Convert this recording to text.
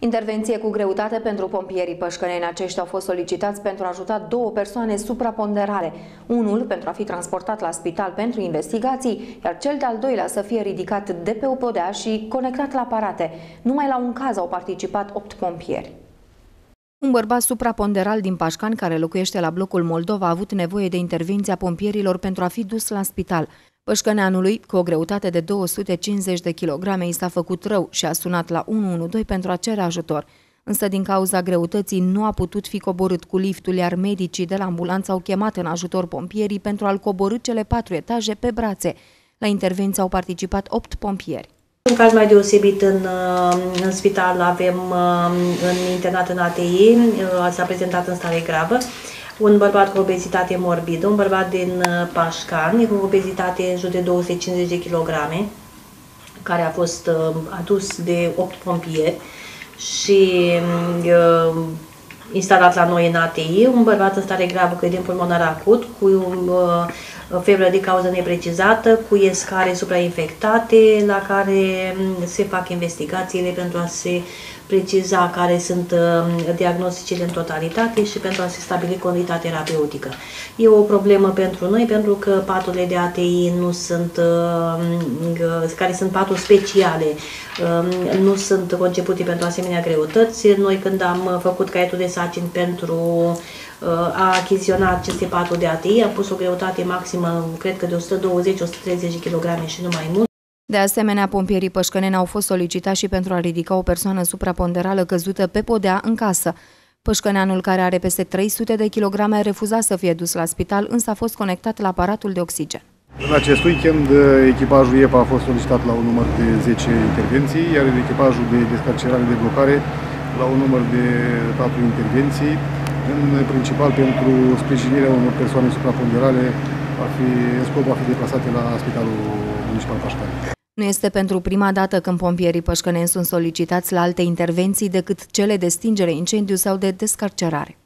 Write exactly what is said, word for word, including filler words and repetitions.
Intervenție cu greutate pentru pompierii pășcăneni. Aceștia au fost solicitați pentru a ajuta două persoane supraponderale. Unul pentru a fi transportat la spital pentru investigații, iar cel de-al doilea să fie ridicat de pe o podea și conectat la aparate. Numai la un caz au participat opt pompieri. Un bărbat supraponderal din Pașcani, care locuiește la blocul Moldova, a avut nevoie de intervenția pompierilor pentru a fi dus la spital. Pășcăneanului, cu o greutate de două sute cincizeci de kilograme, i s-a făcut rău și a sunat la unu unu doi pentru a cere ajutor. Însă, din cauza greutății, nu a putut fi coborât cu liftul, iar medicii de la ambulanță au chemat în ajutor pompierii pentru a-l coborî cele patru etaje pe brațe. La intervenție au participat opt pompieri. Un caz mai deosebit în, în spital avem în internat în A T I, s-a prezentat în stare gravă, un bărbat cu obezitate morbidă, un bărbat din Pașcani cu obezitate în jur de două sute cincizeci de kilograme, care a fost adus de opt pompieri și uh, instalat la noi în A T I, un bărbat în stare gravă cu edem pulmonar acut, cu uh, febră de cauză neprecizată, cu escare suprainfectate, la care se fac investigațiile pentru a se preciza care sunt uh, diagnosticile în totalitate și pentru a se stabili conduita terapeutică. E o problemă pentru noi, pentru că paturile de A T I nu sunt, uh, care sunt paturi speciale, uh, nu sunt concepute pentru asemenea greutăți. Noi, când am făcut caietul de sarcini pentru a achiziționa aceste paturi de A T I, am pus o greutate maximă, cred că de o sută douăzeci - o sută treizeci de kilograme și nu mai mult. De asemenea, pompierii pășcăneni au fost solicitați și pentru a ridica o persoană supraponderală căzută pe podea în casă. Pășcăneanul, care are peste trei sute de kilograme, a refuzat să fie dus la spital, însă a fost conectat la aparatul de oxigen. În acest weekend, echipajul E P A a fost solicitat la un număr de zece intervenții, iar echipajul de descarcerare de blocare la un număr de patru intervenții, în principal pentru sprijinirea unor persoane supraponderale, va fi, scop va fi deplasate la Spitalul Municipal Pașcani. Nu este pentru prima dată când pompierii pășcăneni sunt solicitați la alte intervenții decât cele de stingere incendiu sau de descarcerare.